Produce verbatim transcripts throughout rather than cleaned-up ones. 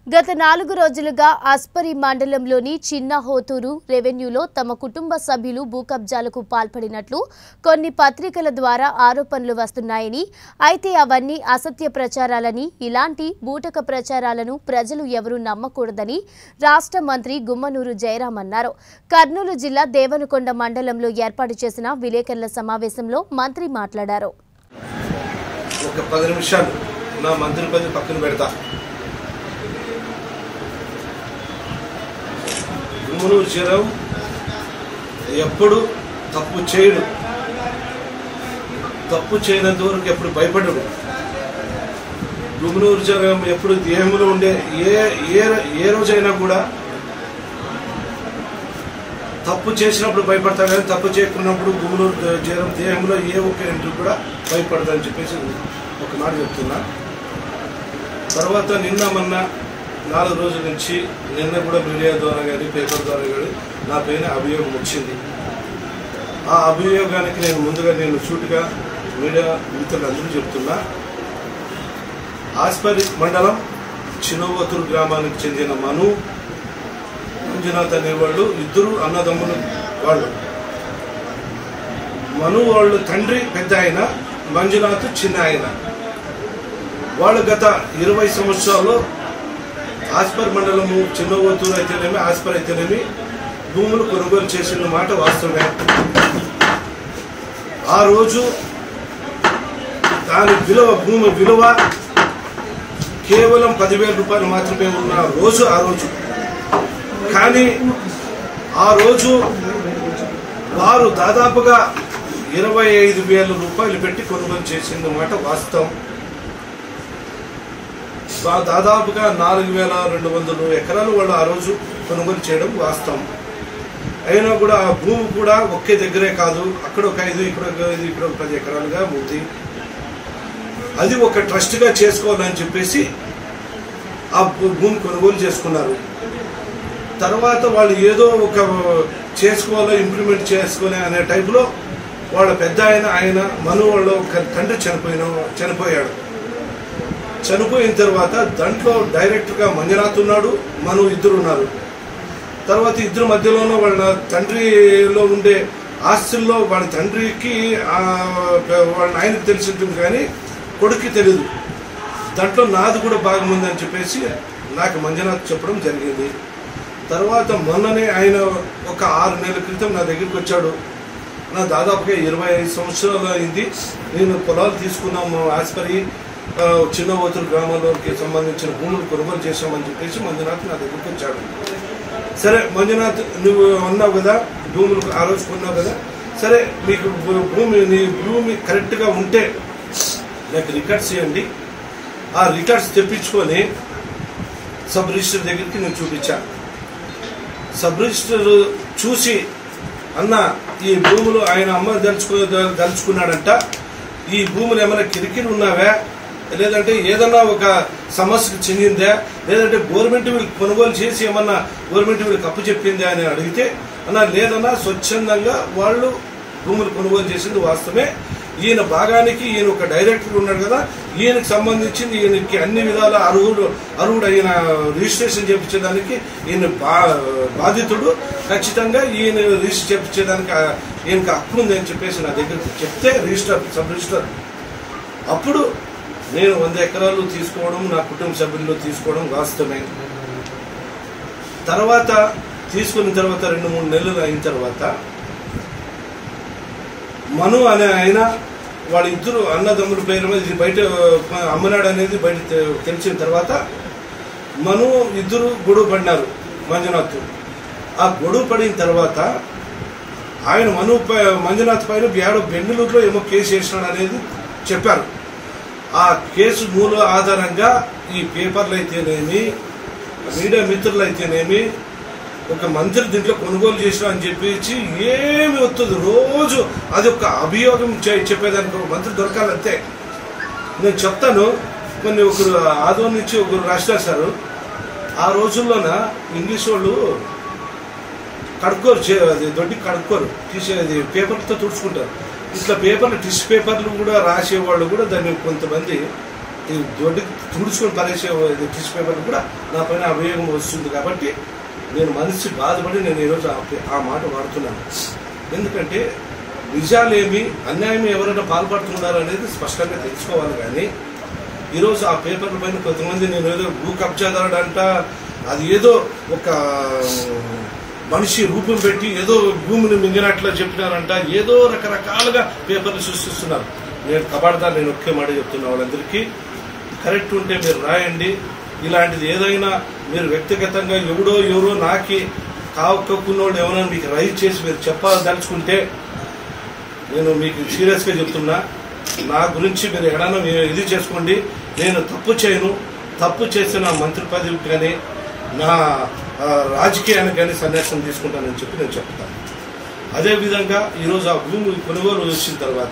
గత నాలుగు రోజులుగా అస్పరి మండలంలోని చిన్న హోతూరు రెవెన్యూలో తమ కుటుంబ సభ్యులు భూకబ్జాలకు పాల్పడినట్లు కొన్ని పత్రికల ద్వారా ఆరోపణలు వస్తున్నాయని, అయితే అవన్నీ అసత్య ప్రచారాలని, ఇలాంటి బూటక ప్రచారాలను ప్రజలు ఎవరూ నమ్మకూడదని రాష్ట్ర మంత్రి గుమ్మనూరు జయరాం అన్నారు. కర్నూలు జిల్లా దేవనకొండ మండలంలో ఏర్పాటు చేసిన విలేకరుల సమావేశంలో మంత్రి మాట్లాడారు. ఒక పది నిమిషాలు నా మంత్రి పది పక్కన పెడతా. గుమ్మనూరు జయరాం ఎప్పుడు తప్పు చేయడు, తప్పు చేయనంత వరకు ఎప్పుడు భయపడడు. గుమ్మనూరు జయరాం ఎప్పుడు దేహంలో ఉండే ఏ ఏ ఏ రోజైనా కూడా తప్పు చేసినప్పుడు భయపడతా, కానీ తప్పు చేయకున్నప్పుడు గుమ్మనూరు జయరాం దేహంలో ఏ ఒక్క ఇంటికి కూడా భయపడదని చెప్పేసి ఒక మాట చెప్తున్నా. తర్వాత నిన్న మొన్న నాలుగు రోజుల నుంచి నిన్న కూడా మీడియా ద్వారా కానీ పేపర్ ద్వారా కానీ నా పైన అభియోగం వచ్చింది. ఆ అభియోగానికి నేను ముందుగా నేను సూటిగా మీడియా మిత్రులందరూ చెప్తున్నా. ఆస్పరి మండలం చిన్నోవతూరు గ్రామానికి చెందిన మను మంజునాథ్ అనేవాళ్ళు ఇద్దరు అన్నదమ్ములు. వాళ్ళు మను వాళ్ళు తండ్రి పెద్ద ఆయన, మంజునాథ్ చిన్న ఆయన. వాళ్ళు గత ఇరవై సంవత్సరాల్లో ఆస్పర్ మండలము చిన్నోవతూరు అయితేనేమి ఆస్పర్ అయితేనేమి భూములు కొనుగోలు చేసిన మాట వాస్తవమే. ఆ రోజు దాని విలువ భూమి విలువ కేవలం పదివేల రూపాయలు మాత్రమే ఉన్న రోజు ఆ రోజు. కానీ ఆ రోజు వారు దాదాపుగా ఇరవై ఐదు వేల రూపాయలు పెట్టి కొనుగోలు చేసిన మాట వాస్తవం. దాదాపుగా నాలుగు వేల రెండు వందల ఎకరాలు వాళ్ళు ఆ రోజు కొనుగోలు చేయడం వాస్తవం. అయినా కూడా ఆ భూమి కూడా ఒకే దగ్గరే కాదు, అక్కడ ఒక ఐదు ఇక్కడ ఒక ఐదు ఇక్కడ ఒక పది ఎకరాలుగా ఉంది. అది ఒక ట్రస్ట్గా చేసుకోవాలని చెప్పేసి ఆ భూమి కొనుగోలు చేసుకున్నారు. తర్వాత వాళ్ళు ఏదో ఒక చేసుకోవాలో ఇంప్లిమెంట్ చేసుకోవాలి అనే టైపులో వాళ్ళ పెద్ద ఆయన ఆయన మను వాళ్ళు తండ్రి చనిపోయిన చనిపోయాడు. చనిపోయిన తర్వాత దాంట్లో డైరెక్ట్గా మంజునాథ్ ఉన్నాడు, మను ఇద్దరు ఉన్నారు. తర్వాత ఇద్దరు మధ్యలోనూ వాళ్ళ తండ్రిలో ఉండే ఆస్తుల్లో వాళ్ళ తండ్రికి వాళ్ళ ఆయనకు తెలిసింది కానీ కొడుక్కి తెలియదు. దాంట్లో నాది కూడా భాగం ఉందని చెప్పేసి నాకు మంజునాథ్ చెప్పడం జరిగింది. తర్వాత మొన్ననే ఆయన ఒక ఆరు నెలల క్రితం నా దగ్గరికి వచ్చాడు. నా దాదాపుగా ఇరవై ఐదు సంవత్సరాలు అయింది నేను పొలాలు తీసుకున్నాము, ఆస్పరి చిన్నోవతూరు గ్రామంలోకి సంబంధించిన భూములు కొనుగోలు చేసామని చెప్పేసి మంజునాథ్ నా దగ్గరికి వచ్చాడు. సరే మంజునాథ్, నువ్వు అన్నావు కదా భూములు ఆ రోజు కొన్నావు కదా, సరే మీకు భూమి నీ భూమి కరెక్ట్గా ఉంటే నాకు రికార్డ్స్ ఇవ్వండి. ఆ రికార్డ్స్ తెప్పించుకొని సబ్ రిజిస్టర్ దగ్గరికి నేను చూపించాను. సబ్ రిజిస్టర్ చూసి అన్న ఈ భూములు ఆయన అమ్మ దలుచుకో దలుచుకున్నాడంట, ఈ భూములు ఏమైనా కిరికిరి ఉన్నావా, లేదంటే ఏదన్నా ఒక సమస్యకు చెందిందా, లేదంటే గవర్నమెంట్ వీళ్ళకి కొనుగోలు చేసి ఏమన్నా గవర్నమెంట్ వీళ్ళకి అప్పు చెప్పిందా అని అడిగితే అన్నా లేదన్నా స్వచ్ఛందంగా వాళ్ళు భూములు కొనుగోలు చేసింది వాస్తవమే. ఈయన భాగానికి ఈయన ఒక డైరెక్టర్ ఉన్నాడు కదా, ఈయనకు సంబంధించింది ఈయనకి అన్ని విధాల అర్హుడు అర్హుడు అయిన రిజిస్ట్రేషన్ చేయించేదానికి ఈయన బా బాధితుడు. ఖచ్చితంగా ఈయన రిజిస్టర్ చేయించేదానికి ఈయనకి హక్కు ఉంది అని చెప్పేసి నా దగ్గరికి చెప్తే రిజిస్టర్ సబ్ రిజిస్టర్ అప్పుడు నేను వంద ఎకరాలు తీసుకోవడం నా కుటుంబ సభ్యుల్లో తీసుకోవడం వాస్తవమే. తర్వాత తీసుకున్న తర్వాత రెండు మూడు నెలలు అయిన తర్వాత మను అనే ఆయన వాళ్ళ ఇద్దరు అన్నదమ్ముల పేరు మీద ఇది బయట అమ్మనాడు అనేది బయట తెలిసిన తర్వాత మను ఇద్దరు గొడవ పడినారు మంజునాథ్. ఆ గొడవ పడిన తర్వాత ఆయన మను మంజునాథ్ పైన ఏడో బెంగళూరులో ఏమో కేసు వేసినాడు అనేది చెప్పారు. ఆ కేసు మూల ఆధారంగా ఈ పేపర్లు అయితేనేమి మీడియా మిత్రులు అయితేనేమి ఒక మంత్రి దీంట్లో కొనుగోలు చేసిన అని చెప్పేసి ఏమి వస్తుంది రోజు అది ఒక అభియోగం చెప్పేదానికి ఒక మంత్రి దొరకాలంతే. నేను చెప్తాను, కొన్ని ఒకరు ఆదోళన నుంచి ఒకరు రాష్ట్రాలు సార్ ఆ రోజుల్లోన ఇంగ్లీష్ వాళ్ళు కడుక్కోరు, అది దొడ్డి కడుక్కోరు, తీసేది పేపర్లతో తుడుచుకుంటారు. ఇట్లా పేపర్లు టిష్యూ పేపర్లు కూడా రాసేవాళ్ళు కూడా దాన్ని కొంతమంది ఈ దొడ్డికి తుడుచుకొని పరేసే టిష్యూ పేపర్ కూడా నా పైన అభియోగం వస్తుంది. కాబట్టి నేను మనసు బాధపడి నేను ఈరోజు ఆ మాట వాడుతున్నాను. ఎందుకంటే నిజాలేమి అన్యాయం ఎవరైనా పాల్పడుతున్నారు అనేది స్పష్టంగా తెలుసుకోవాలి. కానీ ఈరోజు ఆ పేపర్ల పైన కొంతమంది నేను ఏదో భూ కబ్జాదారుడంట, అది ఏదో ఒక మనిషి రూపం పెట్టి ఏదో భూమిని మింగినట్లు చెప్పినారంట, ఏదో రకరకాలుగా పేపర్లు సృష్టిస్తున్నారు. నేను కబాడ్దార్ నేను ఒకే మాట చెప్తున్నా వాళ్ళందరికీ, కరెక్ట్ ఉంటే మీరు రాయండి. ఇలాంటిది ఏదైనా మీరు వ్యక్తిగతంగా ఎవడో ఎవరో నాకి కావక్కున్నోడు ఎవరైనా మీకు రైజ్ చేసి మీరు చెప్పదలుచుకుంటే నేను మీకు సీరియస్గా చెప్తున్నా, నా గురించి మీరు ఎక్కడైనా ఇది చేసుకోండి. నేను తప్పు చేయను. తప్పు చేసిన మంత్రి పదవికి కానీ నా రాజకీయానికి కానీ సన్యాసం తీసుకుంటానని చెప్పి నేను చెప్తాను. అదేవిధంగా ఈరోజు ఆ భూమి కొనుగోలు వచ్చిన తర్వాత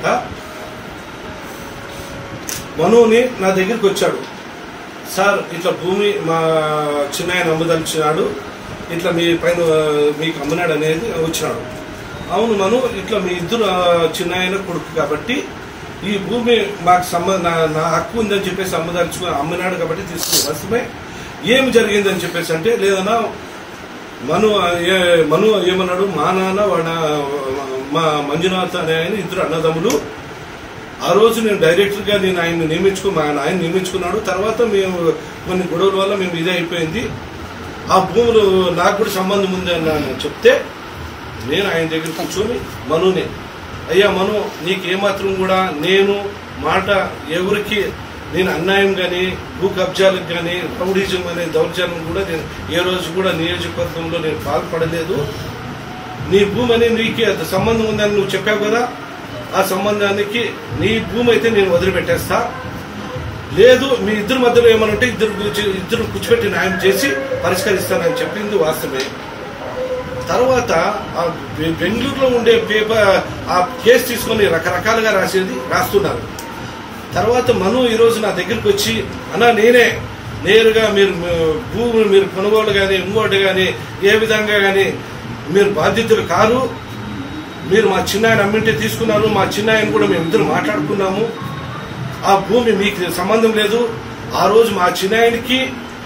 మనుని నా దగ్గరికి వచ్చాడు. సార్ ఇట్లా భూమి మా చిన్నాయన అమ్మదలిచినాడు, ఇట్లా మీ పైన మీకు అమ్మనాడు అనేది వచ్చినాడు. అవును మను, ఇట్లా మీ ఇద్దరు చిన్నాయన కొడుకు కాబట్టి ఈ భూమి మాకు సంబంధ నా హక్కు ఉందని చెప్పేసి అమ్మదలుచుకుని అమ్మనాడు కాబట్టి తీసుకుని వస్తమే ఏమి జరిగిందని చెప్పేసి అంటే, లేదన్నా మను మను ఏమన్నాడు, మా నాన్న వాడ మా మంజునాథ్ అనే ఆయన ఇద్దరు అన్నదమ్ములు. ఆ రోజు నేను డైరెక్టర్గా నేను ఆయన నియమించుకు మా ఆయన నియమించుకున్నాడు. తర్వాత మేము కొన్ని గొడవల వల్ల మేము ఇదే అయిపోయింది. ఆ భూములు నాకు కూడా సంబంధం ఉంది అని చెప్తే నేను ఆయన దగ్గర కూర్చొని మనునే, అయ్యా మను, నీకు ఏమాత్రం కూడా నేను మాట ఎవరికి నేను అన్యాయం కానీ భూ కబ్జాలకు కానీ రౌడీజం అనే దౌర్జన్యం కూడా నేను ఏ రోజు కూడా నియోజకవర్గంలో నేను పాల్పడలేదు. నీ భూమి అని నీకు సంబంధం ఉందని నువ్వు చెప్పావు కదా, ఆ సంబంధానికి నీ భూమి అయితే నేను వదిలిపెట్టేస్తా. లేదు మీ ఇద్దరు మధ్యలో ఏమనంటే ఇద్దరు ఇద్దరు కూర్చోబెట్టి న్యాయం చేసి పరిష్కరిస్తానని చెప్పింది వాస్తవమే. తర్వాత ఆ బెంగళూరులో ఉండే పేపర్ ఆ కేసు తీసుకొని రకరకాలుగా రాసేది రాస్తున్నారు. తర్వాత మను ఈరోజు నా దగ్గరికి వచ్చి, అన్నా నేనే నేరుగా మీరు భూమి మీరు కొనుగోలు కానీ ఇంకోటి కానీ ఏ విధంగా కానీ మీరు బాధ్యతలు కాదు, మీరు మా చిన్నాయన అమ్మింటే తీసుకున్నారు, మా చిన్నాయన కూడా మేము ఇద్దరు మాట్లాడుకున్నాము, ఆ భూమి మీకు సంబంధం లేదు. ఆ రోజు మా చిన్నాయనకి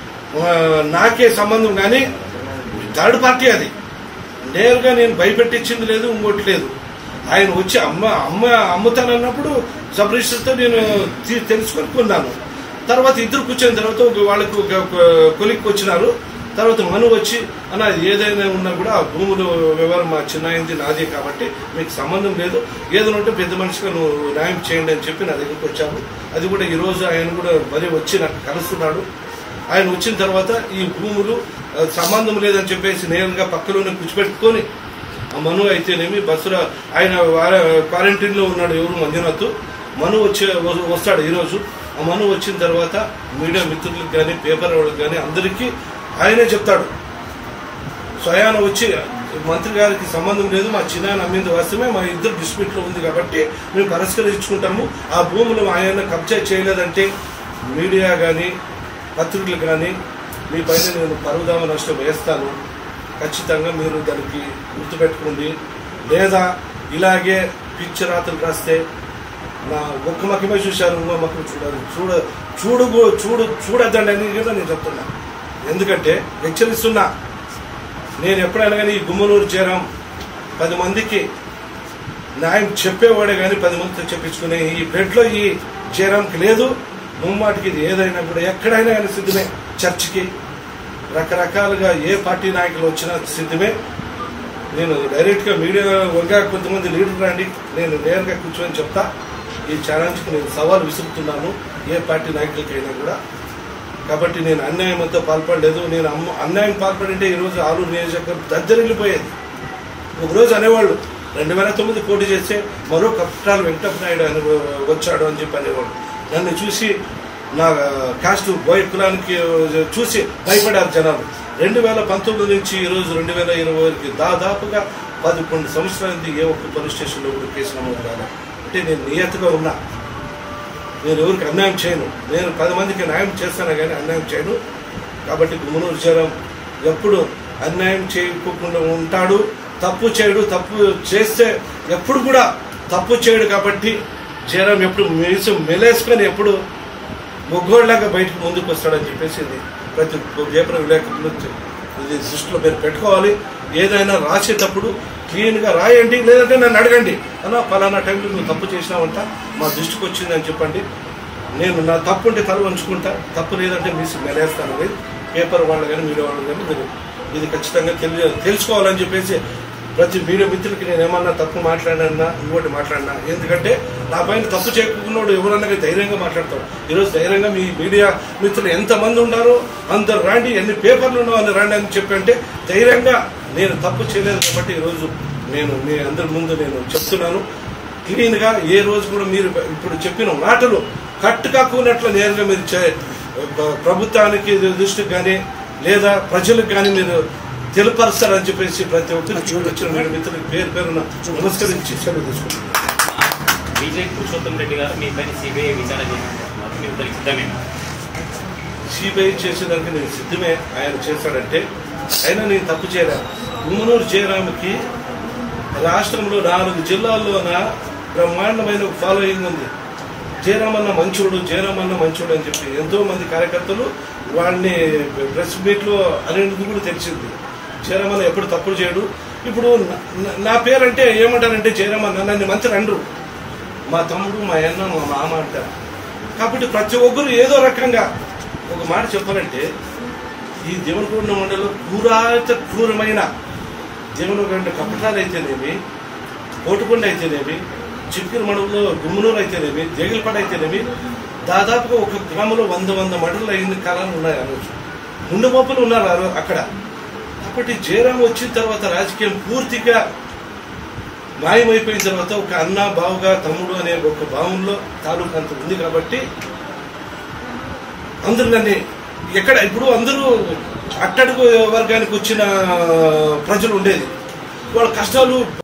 నాకే సంబంధం, కానీ థర్డ్ పార్టీ అది నేరుగా నేను భయపెట్టించింది లేదు, ఇంకోటి లేదు. ఆయన వచ్చి అమ్మ అమ్మ అమ్ముతానన్నప్పుడు సబ్ రిజిస్టర్తో నేను తెలుసుకొని కొన్నాను. తర్వాత ఇద్దరు కూర్చొని తర్వాత వాళ్ళకు కొలిక్కి వచ్చినారు. తర్వాత మను వచ్చి అన్న ఏదైనా ఉన్నా కూడా ఆ భూములు వ్యవహారం మా చిన్నాయింది నాదే కాబట్టి మీకు సంబంధం లేదు, ఏదైనా ఉంటే పెద్ద మనిషిగా నువ్వు న్యాయం చేయండి అని చెప్పి నా దగ్గరికి వచ్చాను. అది కూడా ఈరోజు ఆయన కూడా మరి వచ్చి నాకు కలుస్తున్నాడు. ఆయన వచ్చిన తర్వాత ఈ భూములు సంబంధం లేదని చెప్పేసి నేరుగా పక్కలోనే కూర్చోబెట్టుకొని ఆ మను అయితేనేమి బస్సులో ఆయన క్వారంటైన్లో ఉన్నాడు ఎవరు మంజునాథ్, మను వచ్చే వస్తాడు ఈరోజు. ఆ మను వచ్చిన తర్వాత మీడియా మిత్రులకు కానీ పేపర్ వాళ్ళకి కానీ అందరికీ ఆయనే చెప్తాడు. స్వయాన వచ్చి మంత్రి గారికి సంబంధం లేదు, మా చిన్న అమ్మింది వాస్తవమే, మా ఇద్దరు డిస్ప్యూట్లో ఉంది కాబట్టి మేము పరిష్కరించుకుంటాము, ఆ భూములు ఆయన కబ్జా చేయలేదంటే మీడియా కానీ పత్రికలు కానీ మీ పైన నేను పరువుదామ నష్టం వేస్తాను, ఖచ్చితంగా మీరు దానికి గుర్తుపెట్టుకోండి. లేదా ఇలాగే పిచ్చి రాత్రులు రాస్తే నా ఒక్క మక్కమే చూశారు, ఇంకో మక్కలు చూడాలి చూడ చూడు చూడు చూడద్దండి అని కూడా నేను చెప్తున్నా. ఎందుకంటే హెచ్చరిస్తున్నా, నేను ఎప్పుడైనా కానీ ఈ గుమ్మనూరు చేరాం పది మందికి న్యాయం చెప్పేవాడే కానీ పది మందితో చెప్పించుకునే ఈ బ్లడ్లో ఈ చేరాంకి లేదు. ముమ్మాటికి ఇది ఏదైనా కూడా ఎక్కడైనా కానీ సిద్ధమే, చర్చికి రకరకాలుగా ఏ పార్టీ నాయకులు వచ్చినా సిద్ధమే. నేను డైరెక్ట్గా మీడియా వంగా కొంతమంది లీడర్ రండి, నేను నేరుగా కూర్చొని చెప్తా. ఈ ఛాలెంజ్కి నేను సవాల్ విసురుతున్నాను ఏ పార్టీ నాయకులకైనా కూడా. కాబట్టి నేను అన్యాయంతో పాల్పడలేదు. నేను అమ్మ అన్యాయం పాల్పడింటే ఈరోజు ఆలూరు నియోజకవర్గం దద్దరిల్లిపోయేది. ఒకరోజు అనేవాళ్ళు రెండు వేల తొమ్మిది పోటీ చేస్తే మరో కప్టాల వెంకటనాయుడు అని వచ్చాడు అని చెప్పి అనేవాడు. నన్ను చూసి నా కాస్ట్ బోయ్ కులానికి చూసి భయపడారు జనాలు. రెండు వేల పంతొమ్మిది నుంచి ఈరోజు రెండు వేల ఇరవై వరకు దాదాపుగా పదకొండు సంవత్సరాలకి ఏ ఒక్క పోలీస్ స్టేషన్లో కూడా కేసు నమోదు కాదు. అంటే నేను నియతగా ఉన్నా, నేను ఎవరికి అన్యాయం చేయను, నేను పది మందికి న్యాయం చేస్తాను కానీ అన్యాయం చేయను. కాబట్టి గుమ్మనూరు చేరం ఎప్పుడు అన్యాయం చేయకుండా ఉంటాడు, తప్పు చేయడు. తప్పు చేస్తే ఎప్పుడు కూడా తప్పు చేయడు. కాబట్టి జయరాం ఎప్పుడు మీసం మెలేసుకొని ఎప్పుడు మొగ్గోళ్ళలాగా బయటకు ముందుకు వస్తాడని చెప్పేసి ఇది ప్రతి పేపర్ విలేకరులు ఇది దృష్టిలో మీరు పెట్టుకోవాలి. ఏదైనా రాసేటప్పుడు క్లీన్గా రాయండి, లేదంటే నన్ను అడగండి, అన్న ఫలానా టైంలో నువ్వు తప్పు చేసినావంట మా దృష్టికి వచ్చిందని చెప్పండి. నేను నా తప్పు ఉంటే తల వంచుకుంటా, తప్పు లేదంటే మీసి మెలేస్తాను. అనేది పేపర్ వాళ్ళు కానీ మీడియా వాళ్ళు కానీ మీరు ఇది ఖచ్చితంగా తెలియ తెలుసుకోవాలని చెప్పేసి ప్రతి మీడియా మిత్రులకి నేను ఏమన్నా తప్పు మాట్లాడినా ఇంకోటి మాట్లాడినా, ఎందుకంటే నా పైన తప్పు చేయకున్నాడు ఎవరన్నా ధైర్యంగా మాట్లాడతాడు. ఈరోజు ధైర్యంగా మీ మీడియా మిత్రులు ఎంతమంది ఉన్నారో అందరు రాండి, ఎన్ని పేపర్లు ఉన్నావు అని రాండి అని చెప్పి అంటే ధైర్యంగా నేను తప్పు చేయలేదు కాబట్టి ఈరోజు నేను మీ అందరి ముందు నేను చెప్తున్నాను. క్లీన్గా ఏ రోజు కూడా మీరు ఇప్పుడు చెప్పిన మాటలు కట్టు కాకున్నట్లు నేరుగా మీరు ప్రభుత్వానికి దృష్టికి కానీ లేదా ప్రజలకు కానీ మీరు తెలుపరుస్తారని చెప్పేసి ప్రతి ఒక్కరికి వచ్చిన మీరు మిత్రులకు పేరు పేరున నమస్కరించి సెలవు తీసుకుంటున్నాను. బీజేపీ పురుషోత్తం రెడ్డి గారు మీ పైన సిబిఐ విచారణ చేస్తున్నారు, మీ ఇద్దరికి సిద్ధమే? సిబిఐ చేసేదానికి నేను సిద్ధమే. ఆయన చేశాడంటే అయినా నేను తప్పు చేయలేను. గుమ్మనూరు జయరామ్కి రాష్ట్రంలో నాలుగు జిల్లాల్లోన బ్రహ్మాండమైన ఫాలోయింగ్ ఉంది. జయరామన్న మంచోడు, జయరామన్న మంచోడు అని చెప్పి ఎంతో మంది కార్యకర్తలు వాళ్ళని ప్రెస్ మీట్లో అనేది కూడా తెలిసింది. జయరామన్న ఎప్పుడు తప్పులు చేయడు. ఇప్పుడు నా పేరంటే ఏమంటారంటే జయరామన్న నన్ను మంత్రి అండ్రు, మా తమ్ముడు మా అన్న మా మామ అంటారు. కాబట్టి ప్రతి ఒక్కరు ఏదో రకంగా ఒక మాట చెప్పాలంటే ఈ దేవనకొండ మండలంలో క్రూరాత క్రూరమైన దేవనకొండ కపటాలు అయితేనేమి, కోటుకొండ అయితేనేమి, చిక్కూరు మండలంలో గుమ్మనూరు అయితేనేమి, దేగిలపాడ అయితేనేమి, దాదాపుగా ఒక గ్రామంలో వంద వంద మడలు అయిన కాలాలు ఉన్నాయి. ఆ రోజు ముండమోపులు ఉన్నారు అక్కడ. కాబట్టి జయరాం వచ్చిన తర్వాత రాజకీయం పూర్తిగా మాయమైపోయిన తర్వాత ఒక అన్న బావుగా తమ్ముడు అనే ఒక భావంలో తాలూకు అంత ఉంది. కాబట్టి అందరూ దాన్ని ఎక్కడ ఇప్పుడు అందరూ అట్టడుగు వర్గానికి వచ్చిన ప్రజలు ఉండేది, వాళ్ళ కష్టాలు